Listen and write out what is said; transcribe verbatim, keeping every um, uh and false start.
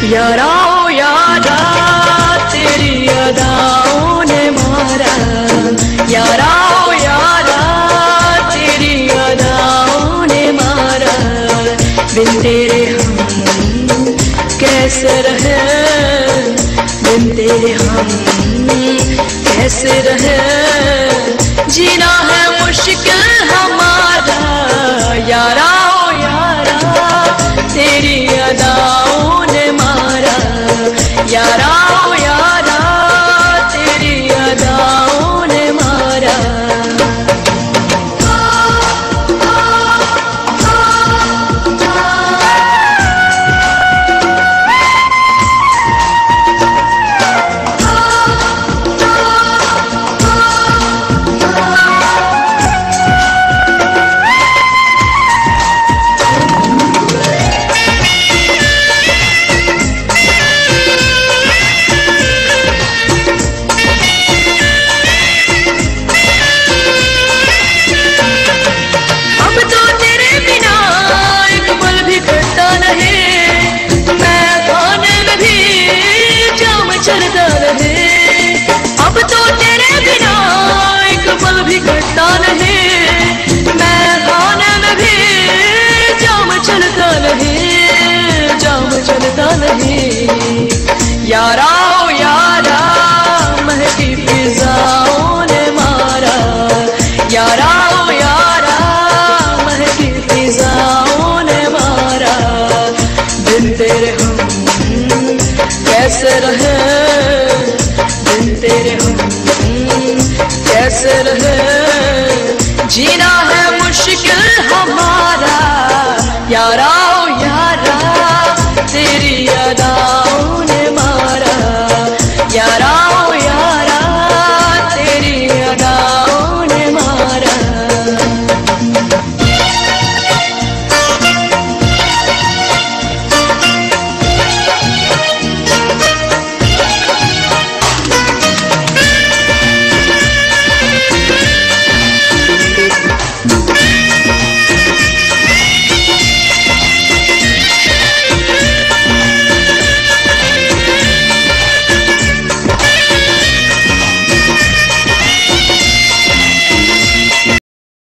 यारा ओ यारा तेरी अदाओं ने मारा, यारा ओ यारा तेरी अदाओं ने मारा। बिन तेरे हम कैसे रहे, बिन तेरे हम कैसे रहे, जीना है मुश्किल हमारा। यारा ओ यारा तेरी अदाओं ने मारा, यारा ओ यारा तेरी अदाओं ने मारा। अब तो तेरे बिना एक पल भी कटता नहीं, मैं खाने में भी जाम चलता नहीं, जाम चलता नहीं। यारा ओ यारा महकी फिजाओं ने मारा, यारा ओ यारा महकी फिजाओं ने मारा। बिन तेरे हम कैसे रहे, बिन तेरे हम कैसे रहे, जीना है मुश्किल हमारा। यारा ओ यारा तेरी अदा